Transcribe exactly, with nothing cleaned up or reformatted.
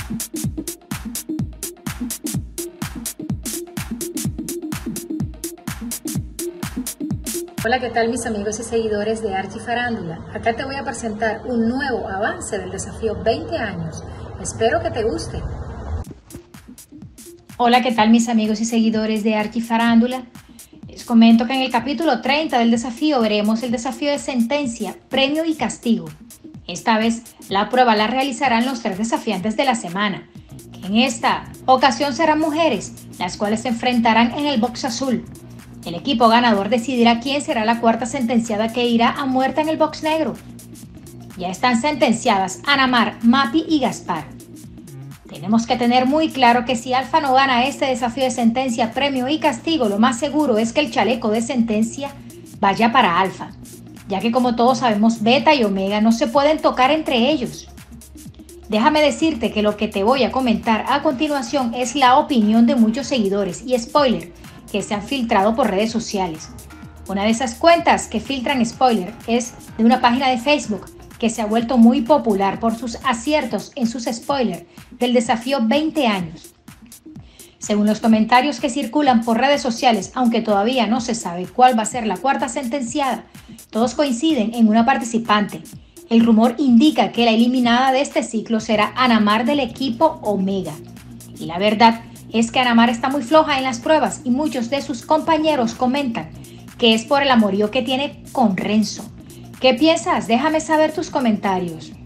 Hola, ¿qué tal mis amigos y seguidores de Archifarándula? Acá te voy a presentar un nuevo avance del desafío veinte años. Espero que te guste. Hola, ¿qué tal mis amigos y seguidores de Archifarándula? Les comento que en el capítulo treinta del desafío veremos el desafío de sentencia, premio y castigo. Esta vez la prueba la realizarán los tres desafiantes de la semana, que en esta ocasión serán mujeres, las cuales se enfrentarán en el box azul. El equipo ganador decidirá quién será la cuarta sentenciada que irá a muerte en el box negro. Ya están sentenciadas Anamar, Mapi y Gaspar. Tenemos que tener muy claro que si Alfa no gana este desafío de sentencia, premio y castigo, lo más seguro es que el chaleco de sentencia vaya para Alfa, ya que como todos sabemos, Beta y Omega no se pueden tocar entre ellos. Déjame decirte que lo que te voy a comentar a continuación es la opinión de muchos seguidores y spoiler que se han filtrado por redes sociales. Una de esas cuentas que filtran spoiler es de una página de Facebook que se ha vuelto muy popular por sus aciertos en sus spoilers del desafío veinte años. Según los comentarios que circulan por redes sociales, aunque todavía no se sabe cuál va a ser la cuarta sentenciada, todos coinciden en una participante. El rumor indica que la eliminada de este ciclo será Anamar del equipo Omega. Y la verdad es que Anamar está muy floja en las pruebas y muchos de sus compañeros comentan que es por el amorío que tiene con Renzo. ¿Qué piensas? Déjame saber tus comentarios.